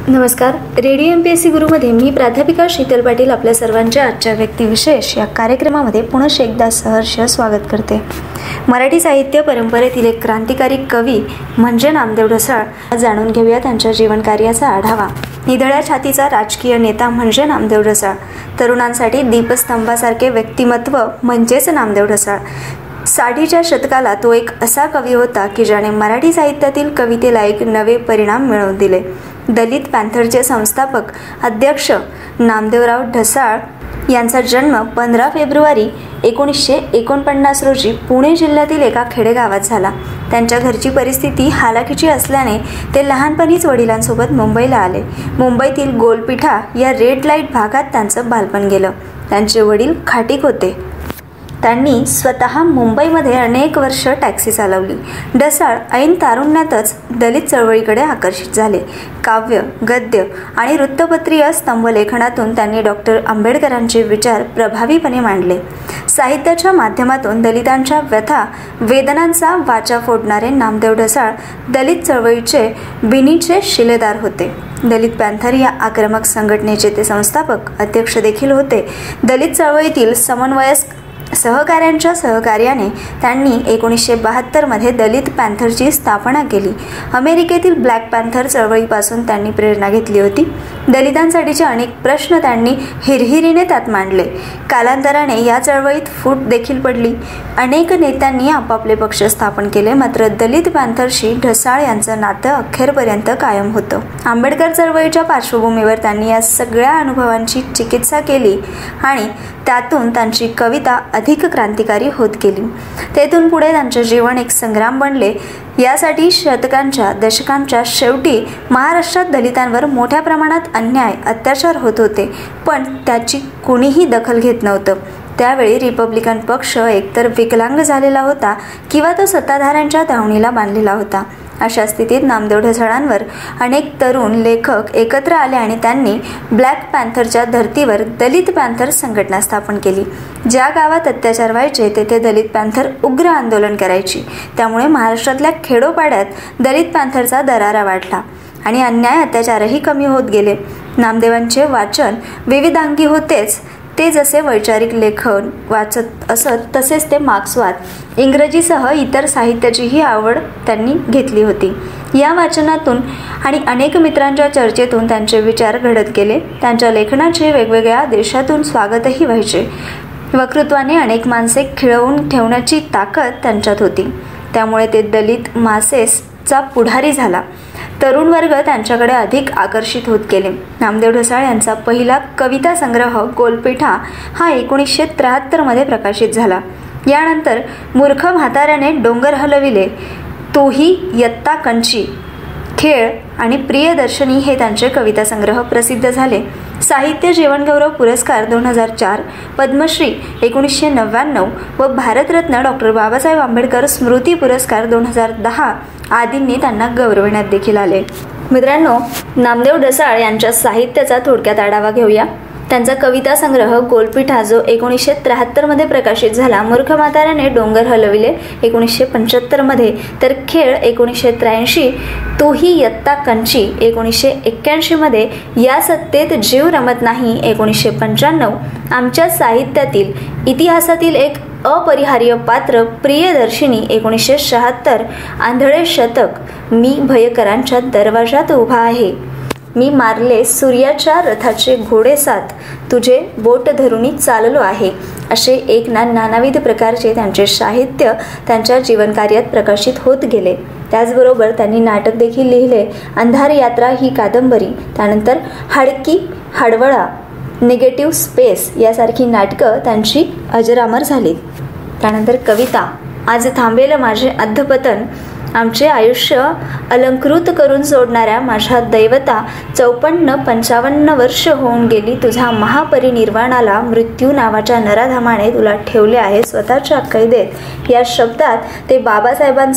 नमस्कार. Radio MPSC गुरुमध्ये मी प्राध्यापिका शीतल पाटील आपल्या सर्वांच्या आजच्या व्यक्तिविशेष या कार्यक्रमामध्ये पुनश्च एकदा सहर्ष स्वागत करते. मराठी साहित्य परंपरेतील एक क्रांतिकारी कवी म्हणजे नामदेव ढसाळ. जाणून घेऊया त्यांच्या जीवनकार्याचा आढावा. निधड्या छातीचा राजकीय नेता म्हणजे नामदेव ढसाळ. तरुणांसाठी दीपस्तंभासारखे व्यक्तिमत्व म्हणजेच नामदेव ढसाळ. 60च्या शतकाला तो एक असा कवी होता की ज्याने मराठी साहित्यातील कवितेला एक नवे परिणाम मिळवून दिले. दलित पॅन्थरचे संस्थापक अध्यक्ष नामदेवराव ढसाळ यांचा जन्म 15 फेब्रुवारी 1949 रोजी पुणे जिल्ह्यातील एका खेडेगावात झाला. त्यांच्या घरची परिस्थिती हालाखीची असल्याने ते लहानपणीच वडिलांसोबत मुंबईला आले. मुंबईतील गोलपिठा या रेड लाईट भागात त्यांचं बालपण गेलं. त्यांचे वडील खाटीक होते. त्यांनी स्वतः मुंबईमध्ये अनेक वर्ष टॅक्सी चालवली. ढसाळ ऐन तारुण्यातच दलित चळवळीकडे आकर्षित झाले. काव्य, गद्य आणि वृत्तपत्रीय स्तंभलेखनातून त्यांनी डॉक्टर आंबेडकरांचे विचार प्रभावीपणे मांडले. साहित्याच्या माध्यमातून दलितांच्या व्यथा वेदनांचा वाचा फोडणारे नामदेव ढसाळ दलित चळवळीचे बिनीचे शिलेदार होते. दलित पॅन्थर या आक्रमक संघटनेचे ते संस्थापक अध्यक्ष देखील होते. दलित चळवळीतील समन्वयस्क सहकाऱ्यांच्या सहकार्याने त्यांनी 1972 मध्ये दलित पॅन्थरची स्थापना केली. अमेरिकेतील ब्लॅक पॅन्थर चळवळीपासून त्यांनी प्रेरणा घेतली होती. दलितांसाठीचे अनेक प्रश्न त्यांनी हिरहिरीने त्यात मांडले. कालांतराने या चळवळीत फूट देखील पडली. अनेक नेत्यांनी आपापले पक्ष स्थापन केले, मात्र दलित पॅन्थरशी ढसाळ यांचं नातं अखेरपर्यंत कायम होतं. आंबेडकर चळवळीच्या पार्श्वभूमीवर त्यांनी या सगळ्या अनुभवांची चिकित्सा केली आणि त्यातून त्यांची कविता अधिक क्रांतिकारी होत गेली. तेथून पुढे त्यांचे जीवन एक संग्राम बनले. यासाठी शतकांच्या दशकांच्या शेवटी महाराष्ट्रात दलितांवर मोठ्या प्रमाणात अन्याय अत्याचार होत होते, पण त्याची कुणीही दखल घेत नव्हतं. त्यावेळी रिपब्लिकन पक्ष एकतर विकलांग झालेला होता किंवा तो सत्ताधाऱ्यांच्या दावणीला बांधलेला होता. अशा स्थितीत नामदेव ढसाळांवर अनेक तरुण लेखक एकत्र आले आणि त्यांनी ब्लॅक पॅन्थरच्या धर्तीवर दलित पॅन्थर संघटना स्थापन केली. ज्या गावात अत्याचार व्हायचे तेथे दलित पॅन्थर उग्र आंदोलन करायची. त्यामुळे महाराष्ट्रातल्या खेडोपाड्यात दलित पॅन्थरचा दरारा वाढला आणि अन्याय अत्याचारही कमी होत गेले. नामदेवांचे वाचन विविधांगी होतेच. ते जसे वैचारिक लेखन वाचत असत तसेच ते मार्क्सवाद, इंग्रजीसह इतर साहित्याचीही आवड त्यांनी घेतली होती. या वाचनातून आणि अनेक मित्रांच्या चर्चेतून त्यांचे विचार घडत गेले. त्यांच्या लेखनाचे वेगवेगळ्या देशातून स्वागतही व्हायचे. वक्तृत्वाने अनेक माणसे खिळवून ठेवण्याची ताकद त्यांच्यात होती. त्यामुळे ते दलित मासेसचा पुढारी झाला. तरुण वर्ग त्यांच्याकडे अधिक आकर्षित होत गेले. नामदेव ढसाळ यांचा पहिला कविता संग्रह गोलपिठा हा 1973 मध्ये प्रकाशित झाला. यानंतर मूर्ख म्हाताऱ्याने डोंगर हलविले, तोही यत्ता कंची, खेळ आणि प्रियदर्शनी हे त्यांचे कविता संग्रह प्रसिद्ध झाले. साहित्य जीवनगौरव पुरस्कार 2004, पद्मश्री 1999 व भारतरत्न डॉक्टर बाबासाहेब आंबेडकर स्मृती पुरस्कार 2010 आदींनी त्यांना गौरविण्यात देखील आले. मित्रांनो, नामदेव ढसाळ यांच्या साहित्याचा थोडक्यात आढावा घेऊया. त्यांचा कविता संग्रह गोलपिठा जो 1973 मध्ये प्रकाशित झाला, मूर्ख म्हाताऱ्याने डोंगर हलविले 1975 मध्ये, तर खेळ 1983, तोही यत्ता कंची 1981 मध्ये, या सत्तेत जीव रमत नाही 1995, आमच्या साहित्यातील इतिहासातील एक अपरिहार्य पात्र प्रियदर्शिनी 1976, आंधळे शतक, मी भयकरांच्या दरवाजात उभा आहे, मी मारले सूर्याच्या रथाचे घोडेसाथ, तुझे बोट धरुनी चाललो आहे, असे एक नानाविध प्रकारचे त्यांचे साहित्य त्यांच्या जीवनकार्यात प्रकाशित होत गेले. त्याचबरोबर त्यांनी नाटक देखील लिहिले. अंधार यात्रा ही कादंबरी, त्यानंतर हाडकी हाडवळा, निगेटिव्ह स्पेस यासारखी नाटकं त्यांची अजरामर झाली. त्यानंतर कविता, आज थांबेल माझे अधपतन, आमचे आयुष्य अलंकृत करून सोडणाऱ्या माझ्या दैवता, 54-55 वर्ष होऊन गेली तुझा महापरिनिर्वाणाला, मृत्यू नावाच्या नराधामाने तुला ठेवले आहे स्वतःच्या कैदेत. या शब्दात ते बाबासाहेबांचा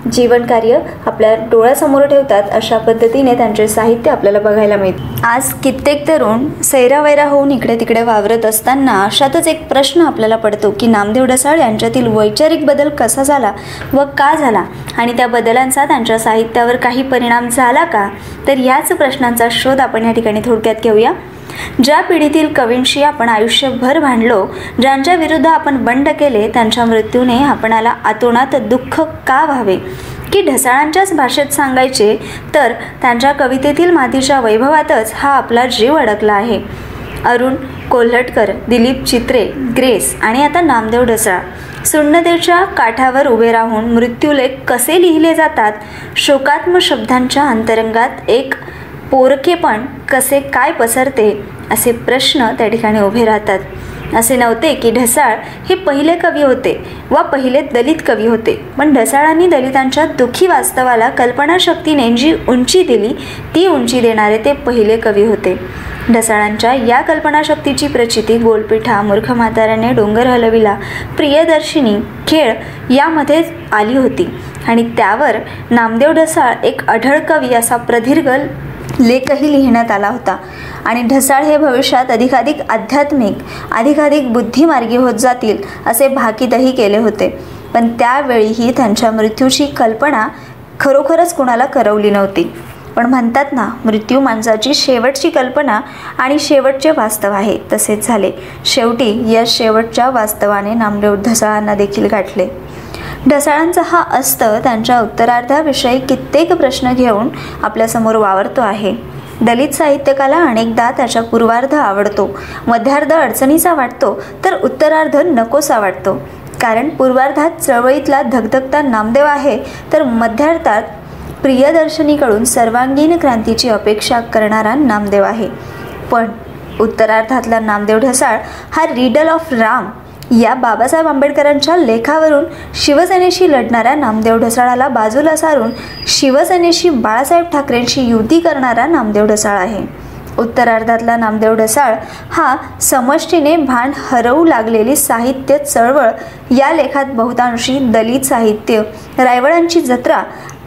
जीवनकार्य आपल्या डोळ्यासमोर ठेवतात अशा पद्धतीने त्यांचे साहित्य आपल्याला बघायला मिळते. आज कित्येक तरुण सैरावैरा होऊन इकडे तिकडे वावरत असताना अशातच एक प्रश्न आपल्याला पडतो की नामदेव ढसाळ यांच्यातील वैचारिक बदल कसा झाला व का झाला आणि त्या बदलांचा त्यांच्या साहित्यावर काही परिणाम झाला का. तर याच प्रश्नांचा शोध आपण या ठिकाणी थोडक्यात घेऊया. ज्या पिढीतील कवींशी आपण आयुष्यभर भांडलो, ज्यांच्या विरुद्ध आपण बंड केले, त्यांच्या मृत्यूने आपणाला अतोनात दुःख का व्हावे. की ढसाळांच्याच भाषेत सांगायचे तर त्यांच्या कवितेतील मातीच्या वैभवातच हा आपला जीव अडकला आहे. अरुण कोल्हटकर, दिलीप चित्रे, ग्रेस आणि आता नामदेव ढसाळ शून्यतेच्या काठावर उभे राहून मृत्यूलेख कसे लिहिले जातात, शोकात्म शब्दांच्या अंतरंगात एक पोरकेपण कसे काय पसरते असे प्रश्न त्या ठिकाणी उभे राहतात. असे नव्हते की ढसाळ हे पहिले कवी होते व पहिले दलित कवी होते, पण ढसाळांनी दलितांच्या दुःखी वास्तवाला कल्पनाशक्तीने जी उंची दिली ती उंची देणारे ते पहिले कवी होते. ढसाळांच्या या कल्पनाशक्तीची प्रचिती गोलपिठा, मूर्ख म्हाताऱ्याने डोंगर हलविला, प्रियदर्शिनी, खेळ यामध्ये आली होती आणि त्यावर नामदेव ढसाळ एक अढळ कवी असा प्रदीर्घ लेखही लिहिण्यात आला होता. आणि ढसाळ हे भविष्यात अधिकाधिक आध्यात्मिक, अधिकाधिक बुद्धिमार्गी होत जातील असे भाकीतही केले होते. पण त्यावेळीही त्यांच्या मृत्यूची कल्पना खरोखरच कुणाला करवली नव्हती. पण म्हणतात ना, मृत्यू माणसाची शेवटची कल्पना आणि शेवटचे वास्तव आहे. तसेच झाले. शेवटी या शेवटच्या वास्तवाने नामदेव ढसाळांना देखील गाठले. ढसाळांचा हा अस्त त्यांच्या उत्तरार्धाविषयी कित्येक प्रश्न घेऊन आपल्यासमोर वावरतो आहे. दलित साहित्यकाला अनेकदा त्याच्या पूर्वार्ध आवडतो, मध्यार्ध अडचणीचा वाटतो तर उत्तरार्ध नकोसा वाटतो. कारण पूर्वार्धात चळवळीतला धगधगता नामदेव आहे तर मध्यार्धात प्रियदर्शनीकडून सर्वांगीण क्रांतीची अपेक्षा करणारा नामदेव आहे. पण उत्तरार्धातला नामदेव ढसाळ हा रिडल ऑफ राम या बाबासाहेब आंबेडकरांच्या लेखावरून शिवसेनेशी लढणाऱ्या नामदेव ढसाळाला बाजूला सारून शिवसेनेशी बाळासाहेब ठाकरेंशी युती करणारा नामदेव ढसाळ आहे. उत्तरार्धातला नामदेव ढसाळ हा समष्टीने भान हरवू लागलेली साहित्य चळवळ या लेखात बहुतांशी दलित साहित्य रायवळांची जत्रा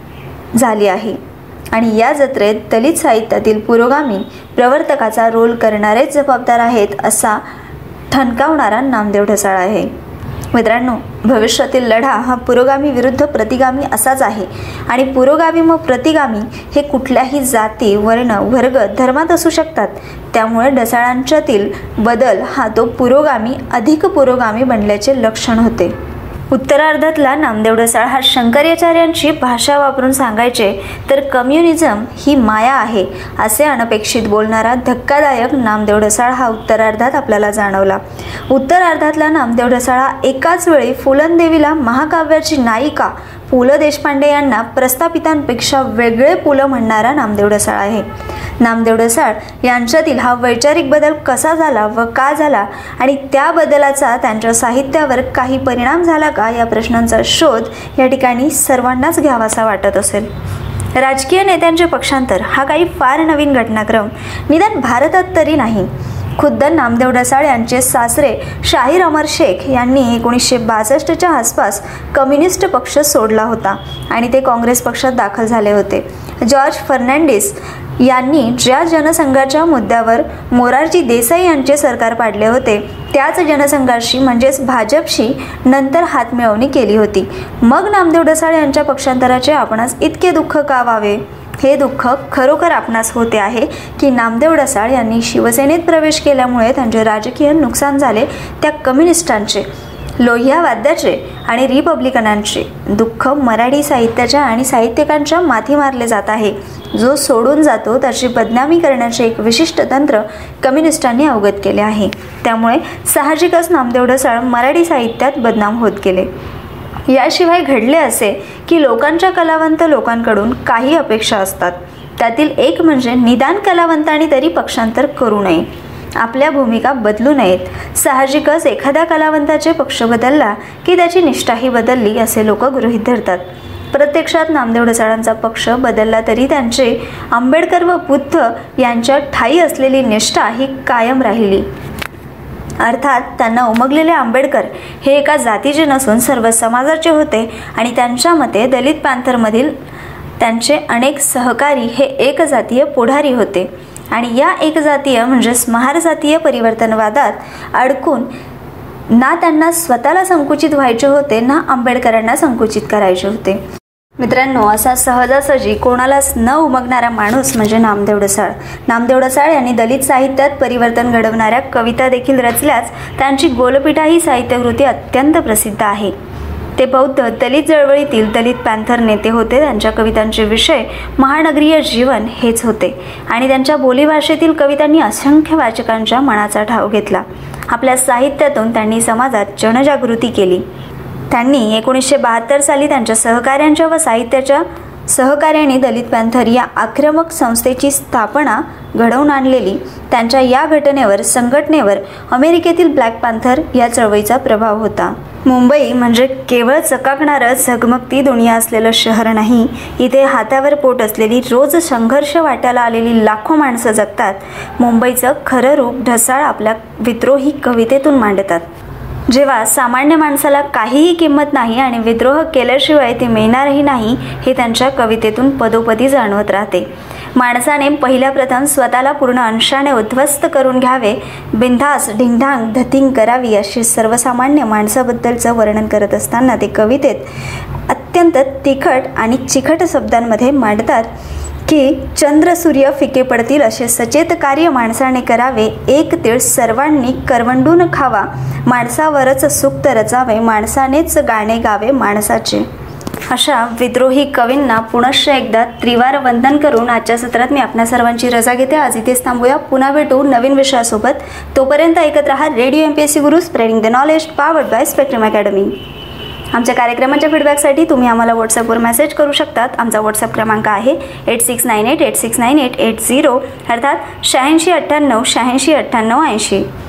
झाली आहे आणि या जत्रेत दलित साहित्यातील पुरोगामी प्रवर्तकाचा रोल करणारेच जबाबदार आहेत असा ठणकावणारा नामदेव ढसाळ आहे. मित्रांनो, भविष्यातील लढा हा पुरोगामी विरुद्ध प्रतिगामी असाच आहे आणि पुरोगामी व प्रतिगामी हे कुठल्याही जाती, वर्ण, वर्ग, धर्मात असू शकतात. त्यामुळे ढसाळांच्यातील बदल हा तो पुरोगामी अधिक पुरोगामी बनल्याचे लक्षण होते. उत्तरार्धातला नामदेव ढसाळ हा शंकराचार्यांची भाषा वापरून सांगायचे तर कम्युनिझम ही माया आहे असे अनपेक्षित बोलणारा धक्कादायक नामदेव ढसाळ हा उत्तरार्धात आपल्याला जाणवला. उत्तरार्धातला नामदेव ढसाळ हा एकाच वेळी फुलनदेवीला महाकाव्याची नायिका पु ल देशपांडे यांना प्रस्थापितांपेक्षा वेगळे पु ल म्हणणारा नामदेव ढसाळ आहे. नामदेव ढसाळ यांच्यातील हा वैचारिक बदल कसा झाला व का झाला आणि त्या बदलाचा त्यांच्या साहित्यावर काही परिणाम झाला का या प्रश्नांचा शोध या ठिकाणी सर्वांनाच घ्यावासा वाटत असेल. राजकीय नेत्यांचे पक्षांतर हा काही फार नवीन घटनाक्रम निदान भारतात तरी नाही. खुद्द नामदेव ढसाळ यांचे सासरे शाहीर अमर शेख यांनी 1962च्या आसपास कम्युनिस्ट पक्ष सोडला होता आणि ते काँग्रेस पक्षात दाखल झाले होते. जॉर्ज फर्नांडिस यांनी ज्या जनसंघाच्या मुद्द्यावर मोरारजी देसाई यांचे सरकार पाडले होते त्याच जनसंघाशी म्हणजेच भाजपशी नंतर हातमिळवणी केली होती. मग नामदेव ढसाळ यांच्या पक्षांतराचे आपणास इतके दुःख का व्हावे. हे दुःख खरोखर आपणास होते आहे की नामदेव ढसाळ यांनी शिवसेनेत प्रवेश केल्यामुळे त्यांचे राजकीय नुकसान झाले. त्या कम्युनिस्टांचे, लोहियावाद्याचे आणि रिपब्लिकनांचे दुःख मराठी साहित्याच्या आणि साहित्यिकांच्या माथी मारले जात आहे. जो सोडून जातो त्याची बदनामी करण्याचे एक विशिष्ट तंत्र कम्युनिस्टांनी अवगत केले आहे. त्यामुळे साहजिकच नामदेव ढसाळ मराठी साहित्यात बदनाम होत गेले. याशिवाय घडले असे की लोकांच्या कलावंत लोकांकडून काही अपेक्षा असतात. त्यातील एक म्हणजे निदान कलावंतांनी तरी पक्षांतर करू नये, आपल्या भूमिका बदलू नयेत. साहजिकच एखाद्या कलावंताचे पक्ष बदलला की त्याची निष्ठाही बदलली असे लोक गृहीत धरतात. प्रत्यक्षात नामदेव ढसाळांचा पक्ष बदलला तरी त्यांचे आंबेडकर व बुद्ध यांच्या ठायी असलेली निष्ठा ही कायम राहिली. अर्थात त्यांना उमगलेले आंबेडकर हे एका जातीचे नसून सर्व समाजाचे होते आणि त्यांच्या मते दलित पॅंथरमधील त्यांचे अनेक सहकारी हे एकजातीय पुढारी होते आणि या एकजातीय म्हणजेच महारजातीय परिवर्तनवादात अडकून ना त्यांना स्वतःला संकुचित व्हायचे होते ना आंबेडकरांना संकुचित करायचे होते. मित्रांनो, असा सहजासहजी कोणालाच न उमगणारा माणूस म्हणजे नामदेव ढसाळ. नामदेव ढसाळ यांनी दलित साहित्यात परिवर्तन घडवणाऱ्या कविता देखील रचल्याच त्यांची गोलपीठा ही साहित्यकृती अत्यंत प्रसिद्ध आहे. ते बौद्ध दलित चळवळीतील दलित पॅंथर नेते होते. त्यांच्या कवितांचे विषय महानगरीय जीवन हेच होते आणि त्यांच्या बोलीभाषेतील कवितांनी असंख्य वाचकांच्या मनाचा ठाव घेतला. आपल्या साहित्यातून त्यांनी समाजात जनजागृती केली. त्यांनी 1972 साली त्यांच्या सहकाऱ्यांच्या व साहित्याच्या सहकार्याने दलित पॅंथर या आक्रमक संस्थेची स्थापना घडवून आणलेली. त्यांच्या या संघटनेवर अमेरिकेतील ब्लॅक पॅंथर या चळवळीचा प्रभाव होता. मुंबई म्हणजे केवळ चकाकणारं झगमगती दुनिया असलेलं शहर नाही. इथे हातावर पोट असलेली रोज संघर्ष वाट्याला आलेली लाखो माणसं जगतात. मुंबईचं खरं रूप ढसाळ आपल्या विद्रोही कवितेतून मांडतात. जेव्हा सामान्य माणसाला काहीही किंमत नाही आणि विद्रोह केल्याशिवाय ते मिळणारही नाही हे त्यांच्या कवितेतून पदोपदी जाणवत राहते. माणसाने पहिल्या प्रथम स्वतःला पूर्ण अंशाने उद्ध्वस्त करून घ्यावे, बिनधास्त ढिंढांग धतिंग करावी अशी सर्वसामान्य माणसाबद्दलचं वर्णन करत असताना ते कवितेत अत्यंत तिखट आणि चिखट शब्दांमध्ये मांडतात की चंद्र सूर्य फिके पडतील असे सचेत कार्य माणसाने करावे, एक तीळ सर्वांनी करवंडून खावा, माणसावरच सुक्त रचावे, माणसानेच गाणे गावे माणसाचे. अशा विद्रोही कवींना पुनश्च एकदा त्रिवार वंदन करून आजच्या सत्रात मी आपल्या सर्वांची रजा घेते. आज इथेच थांबूया. पुन्हा भेटू नवीन विषयासोबत. तोपर्यंत ऐकत रहा radio MPSC Guru, spreading the knowledge, powered by Spectrum academy. आमच्या कार्यक्रमाच्या फीडबॅकसाठी तुम्ही आम्हाला व्हॉट्सअपवर मेसेज करू शकतात. आमचा व्हॉट्सअप क्रमांक आहे 8698869880 अर्थात 8698 8698 80.